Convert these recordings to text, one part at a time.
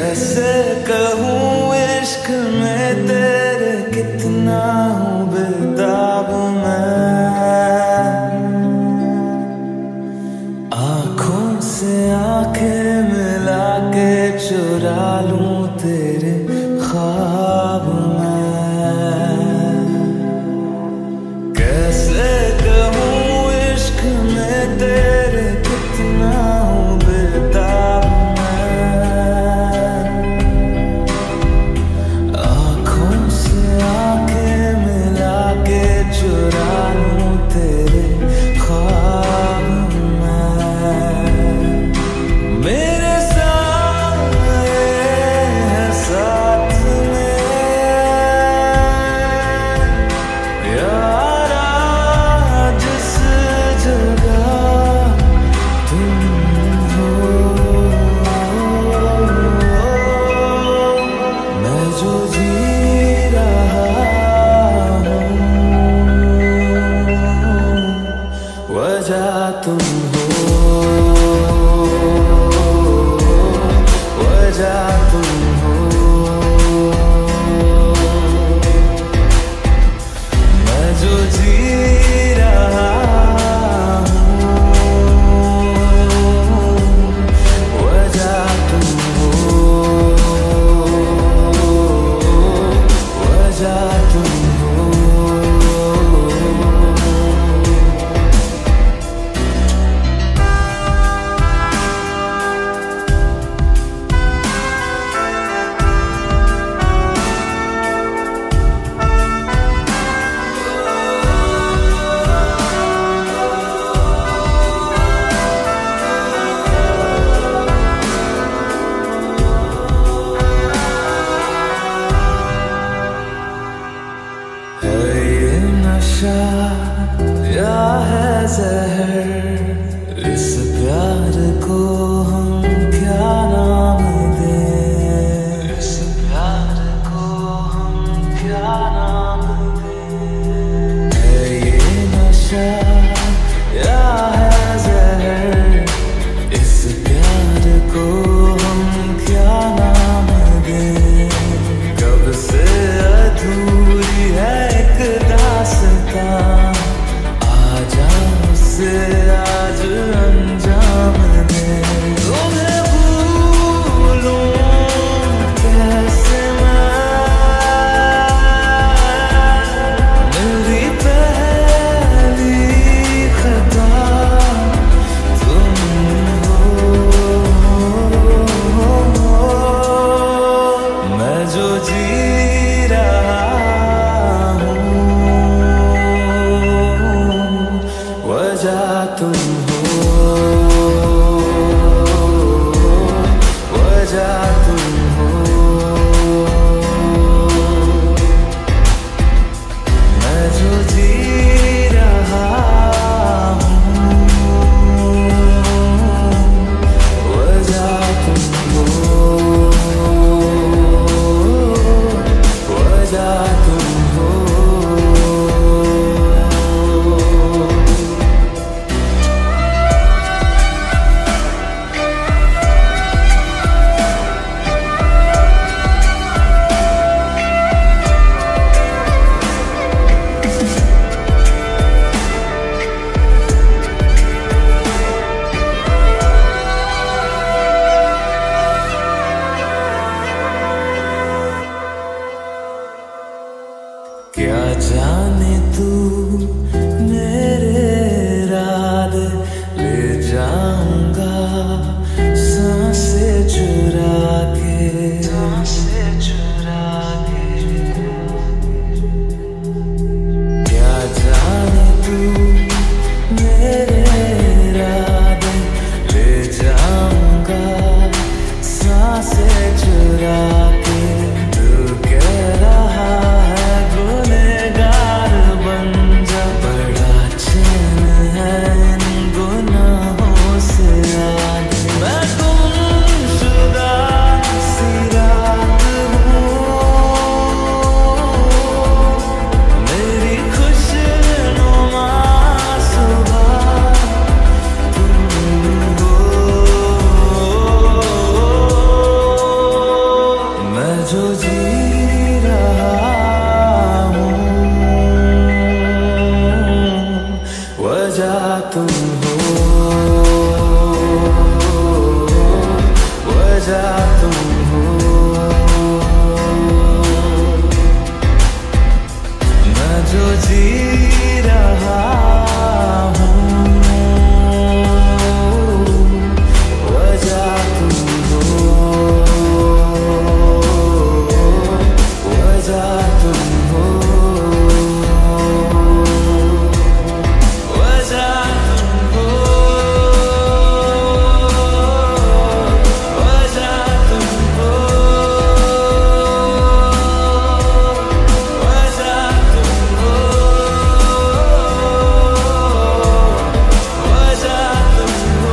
कैसे कहूँ इश्क में तेरे कितना हूँ बेताब मैं। आँखों से आंखें मिला के चुरा लूं तेरे ख्वाब मैं। कैसे कहूँ इश्क में तेरे कितना हूँ बेताब मैं। वजह तुम हो, मैं जो जी रहा हूँ, वजह तुम हो, वजह तुम हो, वजह तुम हो, वजह तुम हो, वजह तुम हो, वजह तुम हो।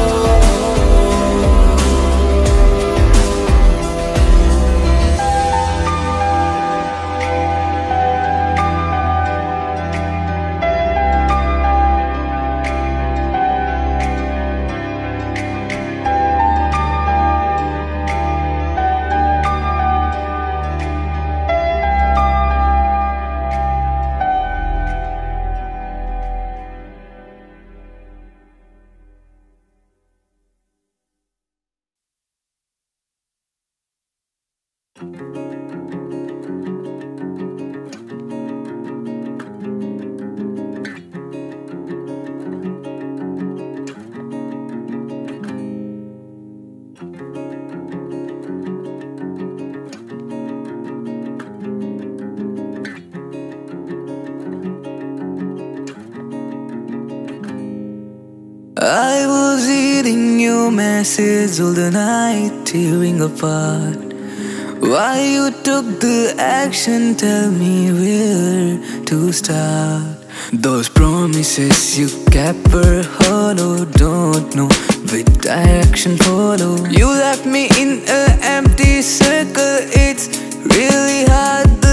I was reading your message all the night, tearing apart. Why you took the action, tell me where to start. Those promises you kept were hollow, don't know which direction follow. You left me in an empty circle, it's really hard.